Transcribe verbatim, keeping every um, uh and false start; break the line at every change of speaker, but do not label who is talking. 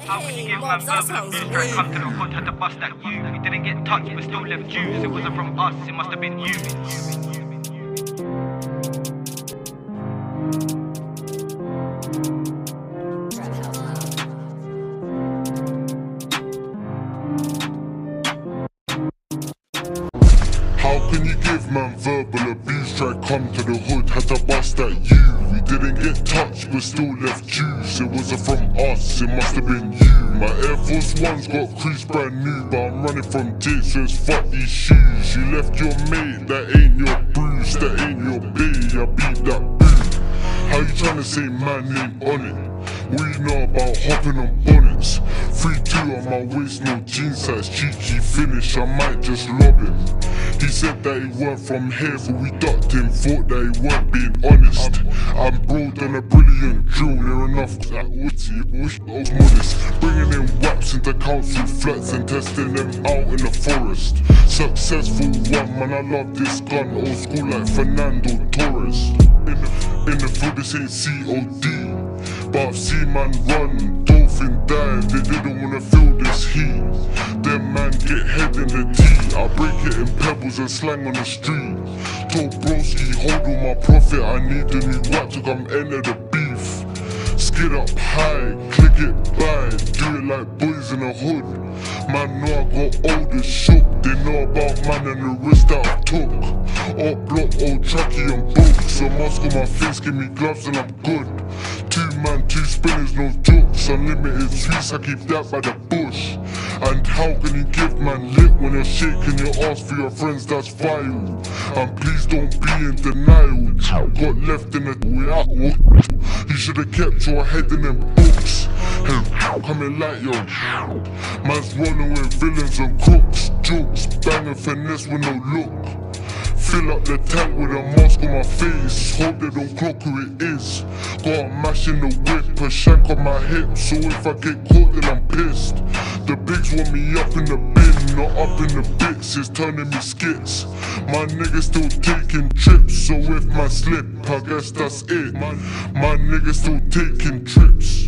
How can you give man verbal abuse? Straight come to the hood, had to bust at you. We didn't get touched, but still left Jews. It wasn't from us, it must have been you.
How can you give man verbal abuse? Try come to the hood, had to bust at you. We didn't get touched, but still left juice. It wasn't from us, it must have been you. My Air Force Ones got creased brand new, but I'm running from dicks, so it's fuck these shoes. You left your mate, that ain't your bruise, that ain't your bae, I beat that boo. How you tryna say man ain't on it? What you know about hopping on bonnets? three two on my waist, no jean size, cheeky finish, I might just lob him. He said that he weren't from here, but we ducked him, thought that he weren't being honest. I'm broad on a brilliant drill, near enough that witty, bush, I was modest. Bringing in waps into council flats and testing them out in the forest. Successful one, man, I love this gun, old school like Fernando Torres. In the, in the field, this ain't C O D. But I've seen man run, dolphin dive, they didn't wanna feel this heat. Them man get head in the tea, I break it in pebbles and slang on the street. Told broski, hold all my profit, I need a new whack to come enter the beef. Skid up high, click it by, do it like boys in the hood. Man know I got old as shook, they know about man and the risk that I took. Up block, old trucky and books, so mask on my face, give me gloves and I'm good. Two man, two spinners, no jokes, unlimited sweets, I keep that by the bush. And how can you give man lit when you're shaking your ass for your friends, that's vile. And please don't be in denial, got left in the way out. You should've kept your head in them books. And coming like yo, man's running with villains and crooks, jokes, banging finesse with no look. Fill up the tank with a mask on my face, hope they don't clock who it is. Got a mash in the whip, a shank on my hip, so if I get caught then I'm pissed. The pigs want me up in the bin, not up in the bits, it's turning me skits. My niggas still taking trips, so if my slip, I guess that's it. My, my niggas still taking trips.